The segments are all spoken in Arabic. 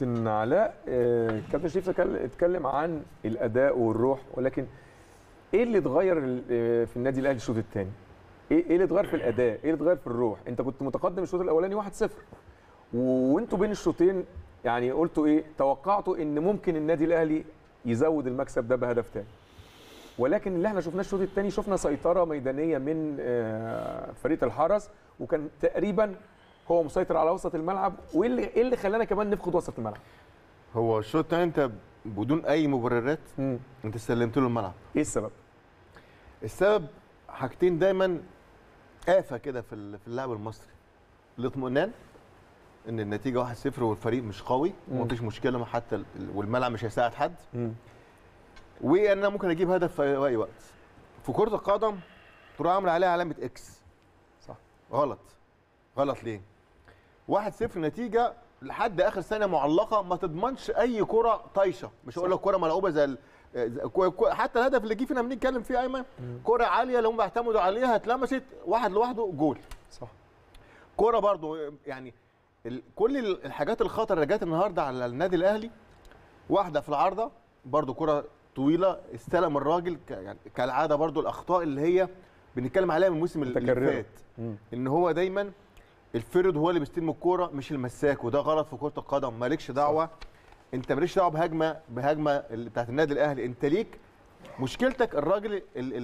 كابتن علاء، كابتن شريف اتكلم عن الاداء والروح، ولكن ايه اللي اتغير في النادي الاهلي الشوط الثاني؟ ايه اللي اتغير في الاداء؟ ايه اللي اتغير في الروح؟ انت كنت متقدم الشوط الاولاني 1-0 وانتوا بين الشوطين يعني قلتوا ايه؟ توقعتوا ان ممكن النادي الاهلي يزود المكسب ده بهدف ثاني، ولكن اللي احنا شفناه الشوط الثاني شفنا سيطره ميدانيه من فريق الحرس، وكان تقريبا هو مسيطر على وسط الملعب. وايه اللي خلانا كمان نفقد وسط الملعب؟ هو الشوط الثاني انت بدون اي مبررات انت سلمت له الملعب. ايه السبب؟ السبب حاجتين دايما آفة كده في اللعب المصري. الاطمئنان ان النتيجه 1-0 والفريق مش قوي ومفيش مشكله حتى والملعب مش هيساعد حد، وان انا ممكن اجيب هدف في اي وقت. في كره القدم تروح عامل عليها علامه اكس. صح. غلط ليه؟ 1-0 نتيجه لحد اخر ثانيه معلقه، ما تضمنش اي كره طايشه، مش هقول لك كره ملعوبه زي حتى الهدف اللي جه فينا بنتكلم فيه ايمن، كره عاليه لو هم بيعتمدوا عليها اتلمست واحد لوحده جول. صح. كره برضو يعني كل الحاجات الخطر اللي جت النهارده على النادي الاهلي، واحده في العارضه برضو كره طويله استلم الراجل يعني كالعاده، برضو الاخطاء اللي هي بنتكلم عليها من الموسم اللي فات، ان هو دايما الفرد هو اللي بيستلم الكوره مش المساك، وده غلط في كره القدم. مالكش دعوه، انت مالكش دعوه بهجمه بتاعت النادي الاهلي، انت ليك مشكلتك الراجل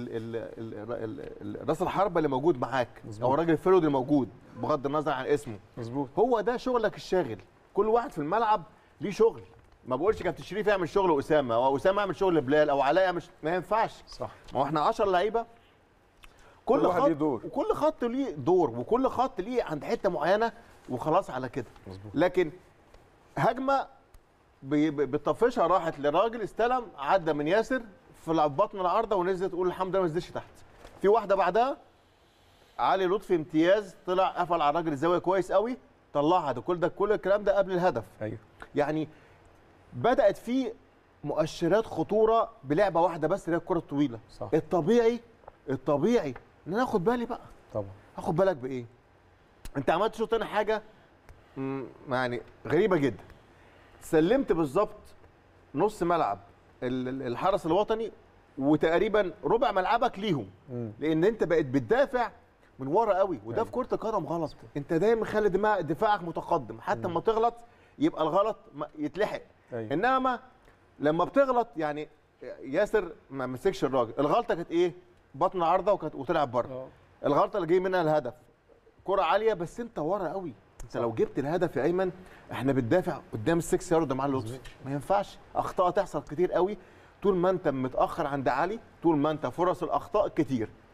راس الحربه اللي موجود معاك. مزبوط. او الراجل الفرد اللي موجود بغض النظر عن اسمه. مظبوط. هو ده شغلك الشاغل. كل واحد في الملعب ليه شغل. ما بقولش كابتن شريف يعمل شغل اسامه، او اسامه يعمل شغل بلال، او علاء يعمل ما ينفعش. صح. ما هو احنا 10 لعيبه، كل واحد ليه دور، وكل خط ليه دور، وكل خط ليه عند حته معينه، وخلاص على كده. مظبوط. لكن هجمه بتطفشها راحت لراجل استلم عدى من ياسر في بطن العارضه ونزلت، تقول الحمد لله ما نزلش تحت. في واحده بعدها علي لطفي امتياز طلع قفل على الراجل الزاويه كويس قوي طلعها. ده كل الكلام ده قبل الهدف. ايوه. يعني بدات في مؤشرات خطوره بلعبه واحده بس اللي هي الكره الطويله. صح. الطبيعي ان انا اخد بالي بقى. طبعا. اخد بالك بايه؟ انت عملت شوط تاني حاجه يعني غريبه جدا. سلمت بالظبط نص ملعب الحرس الوطني وتقريبا ربع ملعبك ليهم، لان انت بقيت بتدافع من ورا قوي، وده في كره القدم غلط. انت دايما خلي دفاعك متقدم، حتى لما تغلط يبقى الغلط يتلحق. انما لما بتغلط يعني ياسر ما مسكش الراجل، الغلطه كانت ايه؟ بطن عارضه وطلع بره. الغلطه اللي جاي منها الهدف كره عاليه بس انت ورا قوي. انت لو جبت الهدف يا ايمن، احنا بندافع قدام السكس يارد مع اللطفي، ما ينفعش. اخطاء تحصل كتير قوي طول ما انت متاخر عند علي، طول ما انت فرص الاخطاء كتير.